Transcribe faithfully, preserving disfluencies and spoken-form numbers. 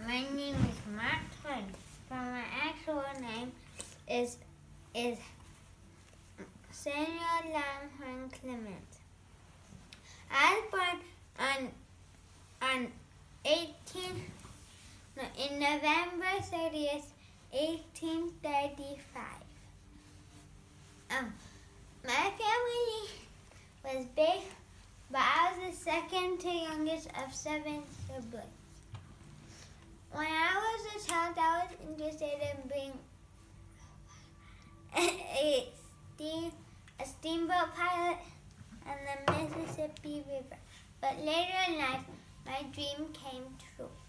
My name is Mark Twain, but my actual name is is Samuel Langhorne Clement. I was born on on eighteen no, in November thirtieth, eighteen thirty-five. Um, my family was big, but I was the second to youngest of seven siblings. When I was a child, I was interested in being a steam a steamboat pilot on the Mississippi River. But later in life, my dream came true.